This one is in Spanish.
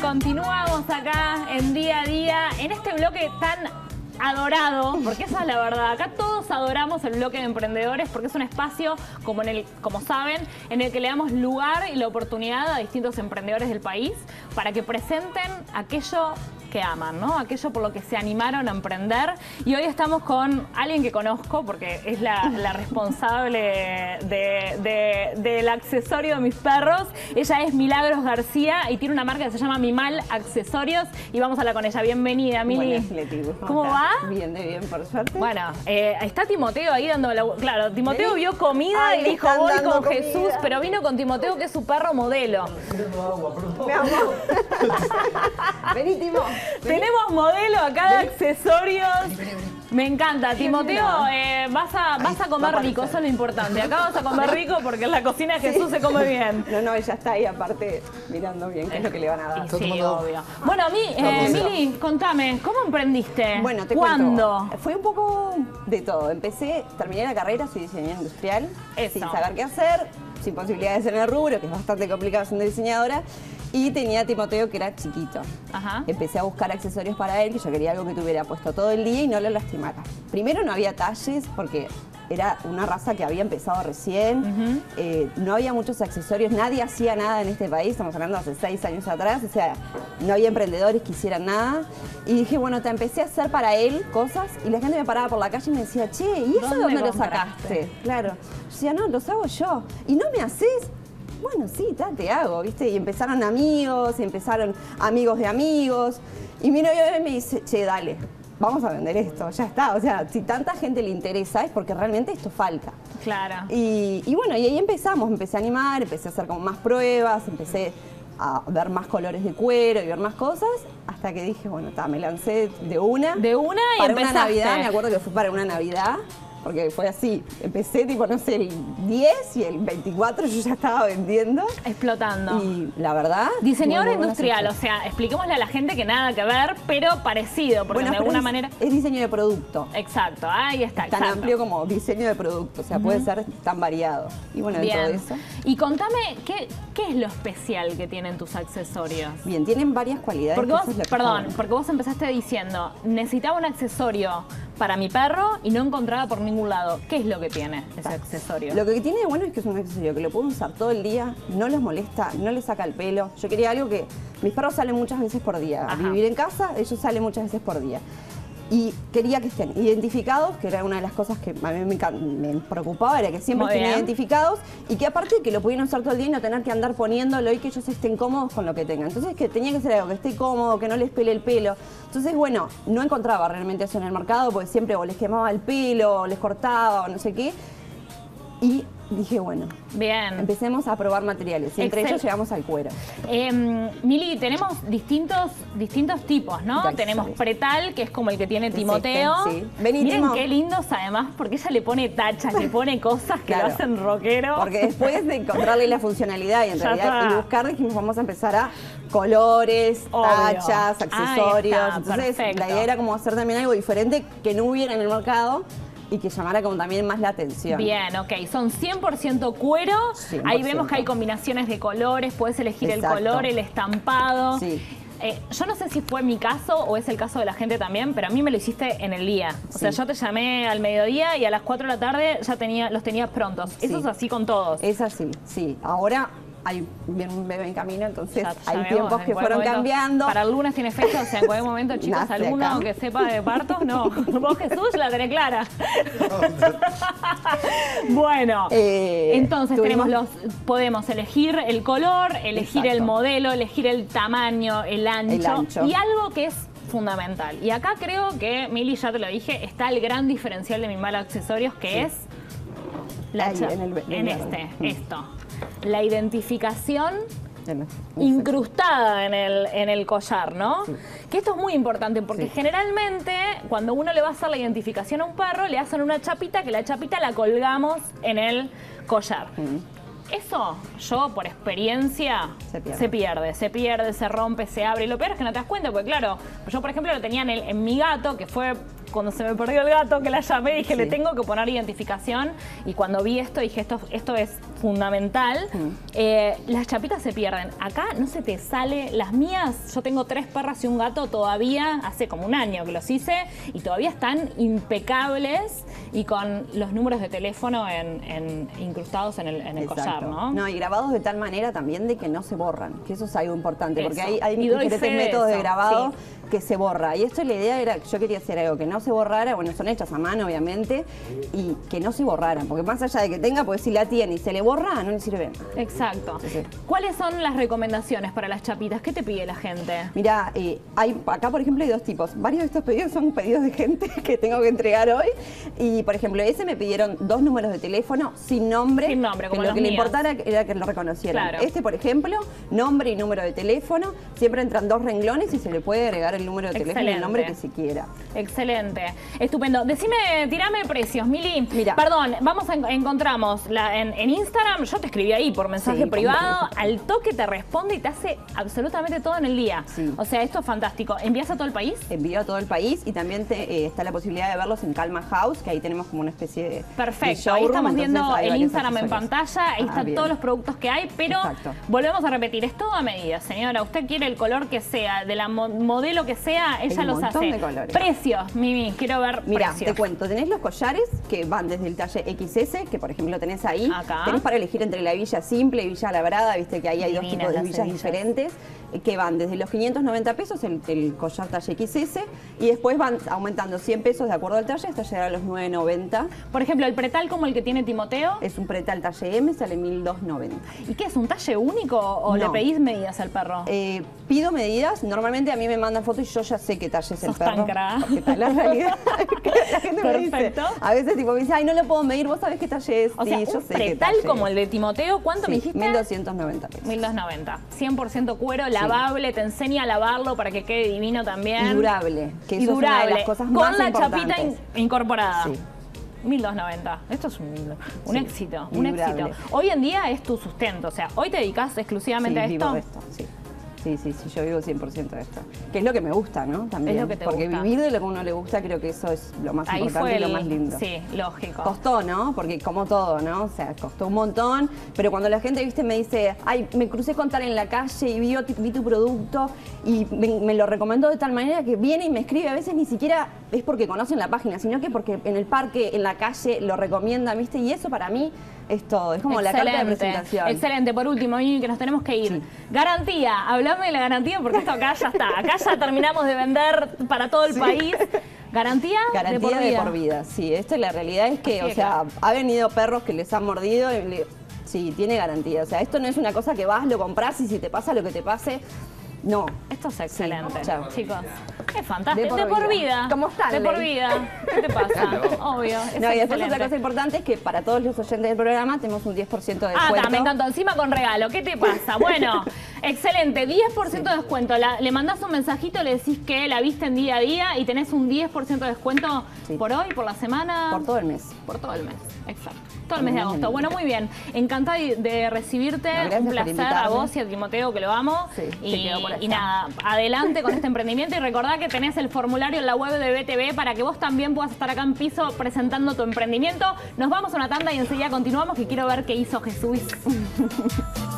Continuamos acá en Día a Día, en este bloque tan adorado, porque esa es la verdad. Acá todos adoramos el bloque de emprendedores porque es un espacio, como saben, en el que le damos lugar y la oportunidad a distintos emprendedores del país para que presenten aquello que aman, ¿no? Aquello por lo que se animaron a emprender. Y hoy estamos con alguien que conozco porque es la responsable del accesorio de mis perros. Ella es Milagros García y tiene una marca que se llama Mimal Accesorios y vamos a hablar con ella. Bienvenida, Mili. Buenas, Leti. ¿Cómo va? Bien, por suerte. Bueno, está Timoteo ahí dando la... Claro, Timoteo vio comida Ay, y dijo, están voy dando con comida. Jesús, pero vino con Timoteo, que es su perro modelo. Mi amor. Vení, Timo. Tenemos modelo acá de accesorios. Me encanta. Timoteo, vas a comer rico, eso es lo importante. Acá vas a comer rico porque en la cocina de Jesús se come bien. No, ella está ahí aparte mirando bien qué es lo que le van a dar. Sí, obvio. Bueno, Mili, contame, ¿cómo emprendiste? Bueno, te ¿Cuándo? cuento. Fue un poco de todo. Terminé la carrera, soy diseñadora industrial, Eso. sin saber qué hacer, sin posibilidades en el rubro, que es bastante complicado siendo diseñadora. Y tenía a Timoteo, que era chiquito. Ajá. Empecé a buscar accesorios para él, que yo quería algo que tuviera puesto todo el día y no lo lastimara. Primero no había talles, porque era una raza que había empezado recién. No había muchos accesorios, nadie hacía nada en este país, estamos hablando de hace 6 años atrás, o sea, no había emprendedores que hicieran nada. Y dije, bueno, te empecé a hacer para él cosas y la gente me paraba por la calle y me decía, che, ¿y eso de dónde lo sacaste? Claro. Yo decía, no, los hago yo. ¿Y no me haces? Bueno, sí, te hago, ¿viste? Y empezaron amigos, y empezaron amigos de amigos. Y mi novio me dice, che, dale, vamos a vender esto, ya está. O sea, si tanta gente le interesa es porque realmente esto falta. Claro. Y bueno, y ahí empezamos, empecé a animar, empecé a hacer como más pruebas, empecé a ver más colores de cuero y ver más cosas, hasta que dije, bueno, me lancé de una. De una y para empezaste. una Navidad, me acuerdo que fue para una Navidad. Porque fue así, empecé tipo, no sé, el 10 y el 24 yo ya estaba vendiendo. Explotando. Y la verdad... Diseñadora muy buenas industrial, o cosas. sea, expliquémosle a la gente que nada que ver, pero parecido, porque Bueno, de pero alguna manera... es diseño de producto. Exacto, ahí está, Tan exacto. amplio como diseño de producto, o sea, puede ser tan variado. Y bueno, dentro de Bien. eso... Y contame, ¿qué es lo especial que tienen tus accesorios? Bien, tienen varias cualidades. Porque que vos, eso es lo que perdón, está bueno. porque vos empezaste diciendo, necesitaba un accesorio para mi perro y no encontraba por ningún lado. ¿Qué es lo que tiene ese accesorio? Lo que tiene de bueno es que es un accesorio que lo pueden usar todo el día, no les molesta, no les saca el pelo. Yo quería algo que... Mis perros salen muchas veces por día. A Ajá. vivir en casa, ellos salen muchas veces por día. Y quería que estén identificados, que era una de las cosas que a mí me preocupaba, era que siempre Muy estén bien. identificados y que aparte que lo pudieran usar todo el día y no tener que andar poniéndolo y que ellos estén cómodos con lo que tengan. Entonces que tenía que ser algo que esté cómodo, que no les pele el pelo. Entonces, bueno, no encontraba realmente eso en el mercado porque siempre o les quemaba el pelo, o les cortaba o no sé qué. Y dije, bueno, Bien. empecemos a probar materiales. Y entre ellos llegamos al cuero. Mili, tenemos distintos tipos, ¿no? De Tenemos accesorios. pretal, que es como el que tiene Es Timoteo. este, sí. Vení, Miren Timo. qué lindos además, porque ella le pone tachas, le pone cosas que Claro. lo hacen rockero. Porque después de encontrarle la funcionalidad y en Ya realidad está. y buscar, dijimos, vamos a empezar a colores, Obvio. tachas, Ahí accesorios. está, Entonces, perfecto. la idea era como hacer también algo diferente que no hubiera en el mercado y que llamara como también más la atención. Bien, ok. Son 100% cuero. 100%. Ahí vemos que hay combinaciones de colores. Puedes elegir Exacto. el color, el estampado. Sí. Yo no sé si fue mi caso o es el caso de la gente también, pero a mí me lo hiciste en el día. O sea, Sí. yo te llamé al mediodía y a las 4 de la tarde ya los tenías prontos. Sí. Eso es así con todos. Es así, sí. Ahora hay un bebé en camino, entonces Ya hay vemos, tiempos en que cualquier fueron momento. cambiando. Para el lunes tiene fecha, o sea, en cualquier momento, chicos, Nace alguno acá. que sepa de partos, no. Vos, Jesús, la tenés clara. Bueno, entonces tuvimos- podemos elegir el color, elegir el Exacto. modelo, elegir el tamaño, el ancho. ancho. Y algo que es fundamental. Y acá creo que, Mili, ya te lo dije, está el gran diferencial de Mimal Accesorios, que Sí. es Ahí, en esto. La identificación Exacto. incrustada en el collar, ¿no? Sí. Que esto es muy importante porque Sí. generalmente cuando uno le va a hacer la identificación a un perro, le hacen una chapita, que la chapita la colgamos en el collar. Eso, yo por experiencia, se pierde, se rompe, se abre. Y lo peor es que no te das cuenta, porque claro, yo por ejemplo lo tenía en mi gato, que fue cuando se me perdió el gato, que la llamé, dije, Sí. le tengo que poner identificación. Y cuando vi esto, dije, esto es fundamental. Las chapitas se pierden. Acá no se te sale. Las mías, yo tengo 3 perras y un gato todavía, hace como un año que los hice, y todavía están impecables y con los números de teléfono incrustados en el collar, ¿no? No, y grabados de tal manera también de que no se borran, que eso es algo importante, porque Eso. hay Y doy diferentes fe de métodos de eso, grabado sí. que se borra. Y esto la idea era, yo quería hacer algo que no se borrara, bueno, son hechas a mano, obviamente, y que no se borraran, porque más allá de que tenga, pues si la tiene y se le borra, no le sirve nada. Exacto. Sí, sí. ¿Cuáles son las recomendaciones para las chapitas? ¿Qué te pide la gente? Mira, acá por ejemplo hay 2 tipos. Varios de estos pedidos son pedidos de gente que tengo que entregar hoy. Y por ejemplo, ese me pidieron 2 números de teléfono sin nombre. Sin nombre, como que lo los que le míos. importara era que lo reconocieran. Claro. Este, por ejemplo, nombre y número de teléfono. Siempre entran 2 renglones y se le puede agregar el número de teléfono y el nombre que se quiera. Excelente. Estupendo. Tirame precios, Mili. Mira. Perdón, encontramos en Instagram, yo te escribí ahí por mensaje Sí, privado, al toque te responde y te hace absolutamente todo en el día. Sí. O sea, esto es fantástico. ¿Envías a todo el país? Envío a todo el país y también está la posibilidad de verlos en Calma House, que ahí tenemos como una especie de Perfecto, showroom, ahí estamos viendo entonces hay el varios Instagram en accesorios. pantalla, ahí están bien. todos los productos que hay, pero Exacto. volvemos a repetir, es todo a medida, señora. Usted quiere el color que sea, de la modelo que sea, ella un los montón hace. de colores. Precios, Mimi, quiero ver Mira, precios. te cuento, tenés los collares que van desde el talle XS, que por ejemplo tenés ahí. Acá. Tenés para elegir entre la villa simple y villa labrada, viste que ahí hay 2 Divinas tipos de las villas hebillas. diferentes, que van desde los 590 pesos el collar talle XS y después van aumentando 100 pesos de acuerdo al talle hasta llegar a los 990. Por ejemplo, el pretal como el que tiene Timoteo. Es un pretal talle M, sale 1290. ¿Y qué es, un talle único o le No. pedís medidas al perro? Pido medidas, normalmente a mí me mandan fotos y yo ya sé qué talle es el Sos tan perro. cra. Porque tal la realidad es que la gente me dice. Perfecto. A veces tipo me dice, ay, no lo puedo medir, vos sabés qué talle es. O sea, Sí, yo un sé qué pretal talle como es. el de Timoteo, ¿cuánto me Sí, dijiste? 1290 pesos. 1290. 100% cuero, lavable, te enseña a lavarlo para que quede divino también. Y durable, que Y eso es una de durable, las cosas con más la importantes. chapita incorporada. Sí. 1290. Esto es un Sí, éxito, y un durable. éxito. Hoy en día es tu sustento, o sea, hoy te dedicas exclusivamente a vivo esto. de esto, sí. Sí, yo vivo 100% de esto. Que es lo que me gusta, ¿no? También. Es lo que te porque gusta. vivir de lo que a uno le gusta, creo que eso es lo más Ahí importante fue y lo más lindo. Sí, lógico. Costó, ¿no? Porque como todo, ¿no? O sea, costó un montón, pero cuando la gente, viste, me dice, ay, me crucé con tal en la calle y vi tu producto y me lo recomendó de tal manera que viene y me escribe, a veces ni siquiera es porque conocen la página, sino que porque en el parque, en la calle, lo recomiendan, viste, y eso para mí es todo, es como la carta de presentación. Excelente. Por último, Mimi, que nos tenemos que ir. Sí. Garantía, hablame de la garantía porque esto acá ya está. Acá ya terminamos de vender para todo el país. Garantía Garantía de por vida, sí. Esto la realidad es que, Así de o sea, claro. ha venido perros que les han mordido y sí, tiene garantía. O sea, esto no es una cosa que vas, lo compras y si te pasa lo que te pase, no. Esto es excelente, chao. chicos. Es fantástico. De De por por vida. vida. Como Stanley. De por vida. ¿Qué te pasa? Obvio. Es No, y después excelente. otra cosa importante es que para todos los oyentes del programa tenemos un 10% de descuento. Ah, me encantó. Encima con regalo. ¿Qué te pasa? Bueno, excelente. 10% de descuento. Le mandás un mensajito, le decís que la viste en día a día y tenés un 10% de descuento Sí. por hoy, por la semana. Por todo el mes. Por todo el mes. Exacto. Todo el mes de Por el mes agosto. de Bueno, muy bien. Encantada de recibirte. No, gracias un por placer a invitarme. vos y a Timoteo, que lo amo. Sí, te y, quedo por y acá. nada, adelante con este emprendimiento y recordá que tenés el formulario en la web de BTV para que vos también puedas estar acá en piso presentando tu emprendimiento. Nos vamos a una tanda y enseguida continuamos, que quiero ver qué hizo Jesús.